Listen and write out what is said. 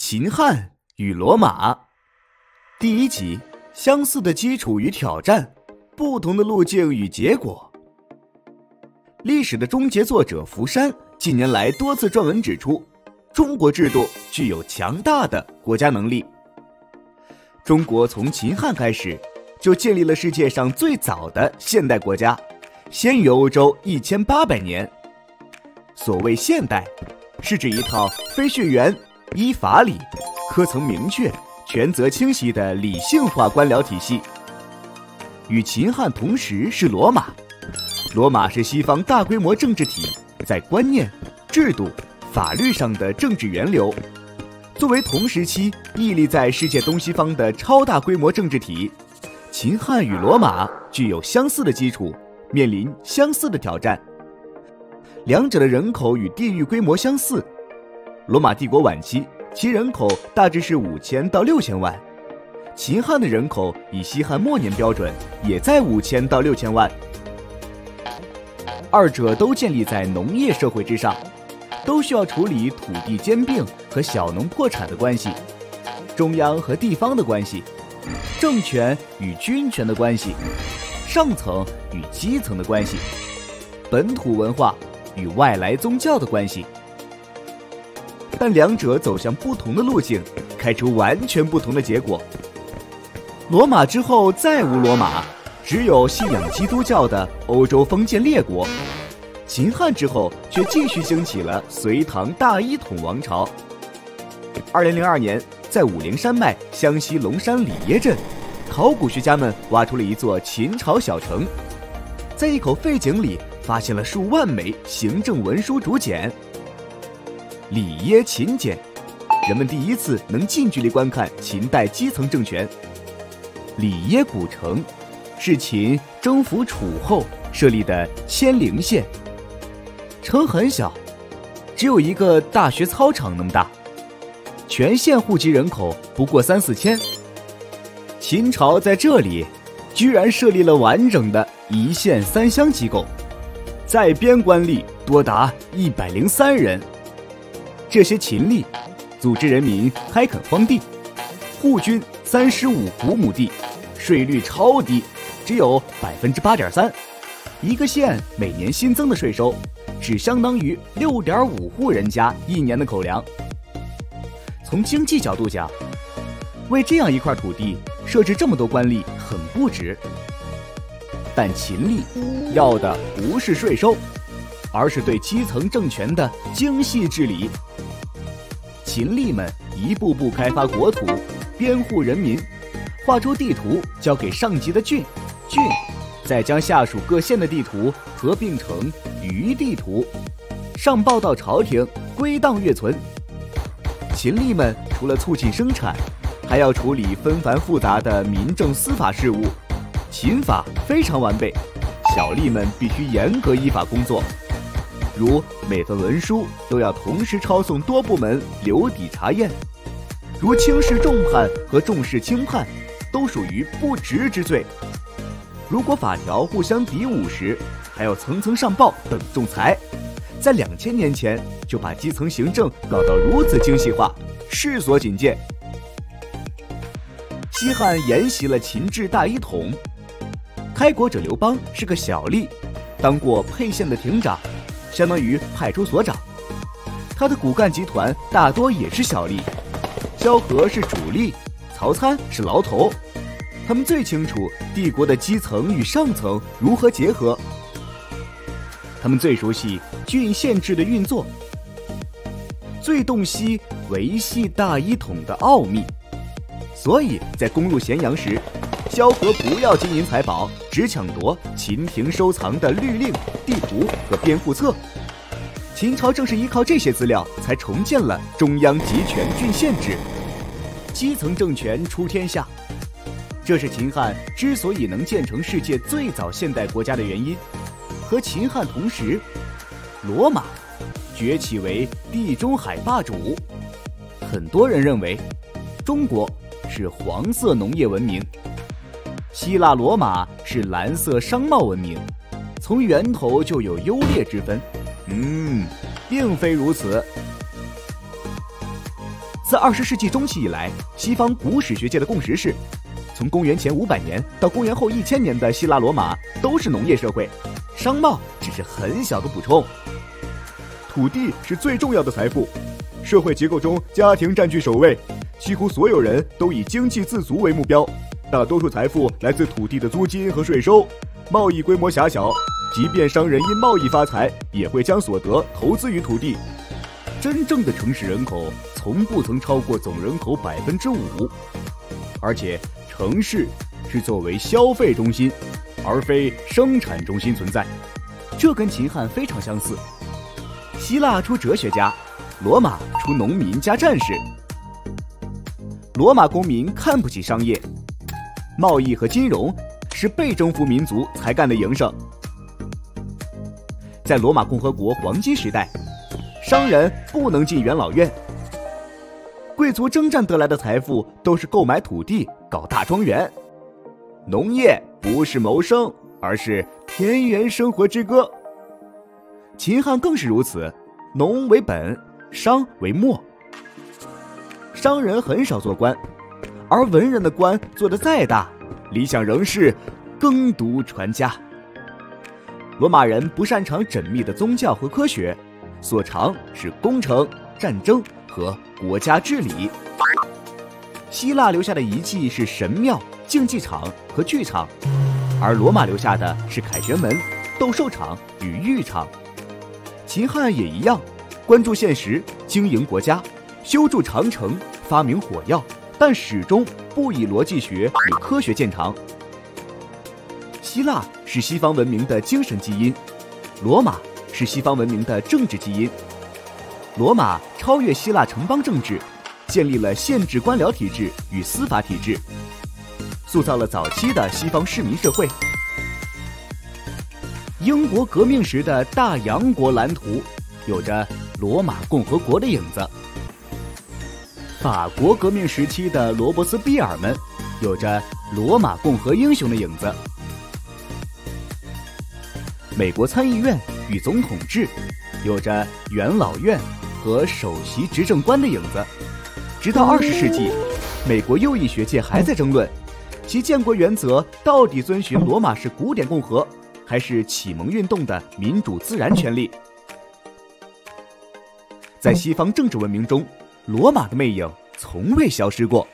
秦汉与罗马。第一集，相似的基础与挑战，不同的路径与结果。历史的终结作者福山近年来多次撰文指出，中国制度具有强大的国家能力。中国从秦汉开始就建立了世界上最早的现代国家，先于欧洲1800年。所谓现代，是指一套非血缘、依法理、科层明确、权责清晰的理性化官僚体系。与秦汉同时是罗马，罗马是西方大规模政治体在观念、制度、法律上的政治源流。作为同时期屹立在世界东西方的超大规模政治体，秦汉与罗马具有相似的基础，面临相似的挑战。两者的人口与地域规模相似，罗马帝国晚期其人口大致是5000到6000万，秦汉的人口以西汉末年标准也在5000到6000万。二者都建立在农业社会之上，都需要处理土地兼并和小农破产的关系，中央和地方的关系，政权与军权的关系，上层与基层的关系，本土文化与外来宗教的关系。但两者走向不同的路径，开出完全不同的结果。罗马之后再无罗马，只有信仰基督教的欧洲封建列国。秦汉之后却继续兴起了隋唐大一统王朝。2002年，在武陵山脉湘西龙山里耶镇，考古学家们挖出了一座秦朝小城，在一口废井里发现了数万枚行政文书竹简。里耶秦简，人们第一次能近距离观看秦代基层政权。里耶古城是秦征服楚后设立的骞陵县，城很小，只有一个大学操场那么大，全县户籍人口不过3-4千。秦朝在这里居然设立了完整的1县3乡机构，在编官吏多达103人。这些秦吏组织人民开垦荒地，户均35户亩地，税率超低，只有8.3%。一个县每年新增的税收只相当于6.5户人家1年的口粮。从经济角度讲，为这样一块土地设置这么多官吏很不值。但秦吏要的不是税收，而是对基层政权的精细治理。秦吏们一步步开发国土，编户人民，画出地图交给上级的郡再将下属各县的地图合并成余地图，上报到朝廷，归档阅存。秦吏们除了促进生产，还要处理纷繁复杂的民政司法事务，秦法非常完备，小吏们必须严格依法工作，如每份文书都要同时抄送多部门留底查验，如轻视重判和重视轻判都属于不职之罪。如果法条互相抵侮时，还要层层上报等仲裁。在2000年前就把基层行政搞到如此精细化，世所仅见。西汉沿袭了秦制大一统，开国者刘邦是个小吏，当过沛县的亭长，相当于派出所长。他的骨干集团大多也是小吏，萧何是主力，曹参是牢头。他们最清楚帝国的基层与上层如何结合，他们最熟悉郡县制的运作，最洞悉维系大一统的奥秘。所以在攻入咸阳时，萧何不要金银财宝，只抢夺秦廷收藏的律令、地图和编户册。秦朝正是依靠这些资料才重建了中央集权郡县制，基层政权出天下。这是秦汉之所以能建成世界最早现代国家的原因。和秦汉同时，罗马崛起为地中海霸主。很多人认为中国是黄色农业文明，希腊罗马是蓝色商贸文明，从源头就有优劣之分。并非如此。 自20世纪中期以来，西方古史学界的共识是，从公元前500年到公元后1000年的希腊罗马都是农业社会，商贸只是很小的补充。土地是最重要的财富，社会结构中家庭占据首位，几乎所有人都以经济自足为目标，大多数财富来自土地的租金和税收。贸易规模狭小，即便商人因贸易发财，也会将所得投资于土地。真正的城市人口从不曾超过总人口5%，而且城市是作为消费中心，而非生产中心存在，这跟秦汉非常相似。希腊出哲学家，罗马出农民加战士。罗马公民看不起商业，贸易和金融是被征服民族才干的营生。在罗马共和国黄金时代，商人不能进元老院，贵族征战得来的财富都是购买土地搞大庄园。农业不是谋生，而是田园生活之歌。秦汉更是如此，农为本，商为末。商人很少做官，而文人的官做得再大，理想仍是耕读传家。罗马人不擅长缜密的宗教和科学，所长是工程、战争和国家治理。希腊留下的遗迹是神庙、竞技场和剧场，而罗马留下的是凯旋门、斗兽场与浴场。秦汉也一样，关注现实，经营国家，修筑长城，发明火药，但始终不以逻辑学与科学见长。希腊是西方文明的精神基因，罗马是西方文明的政治基因。罗马超越希腊城邦政治，建立了县制官僚体制与司法体制，塑造了早期的西方市民社会。英国革命时的大洋国蓝图有着罗马共和国的影子，法国革命时期的罗伯斯庇尔们有着罗马共和英雄的影子，美国参议院与总统制有着元老院和首席执政官的影子。直到20世纪，美国右翼学界还在争论，其建国原则到底遵循罗马式古典共和，还是启蒙运动的民主自然权利。在西方政治文明中，罗马的魅影从未消失过。